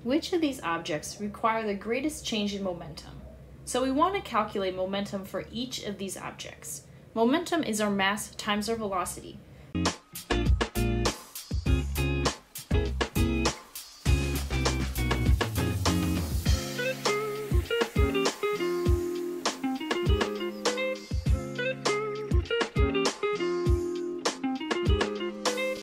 Which of these objects require the greatest change in momentum? So we want to calculate momentum for each of these objects. Momentum is our mass times our velocity.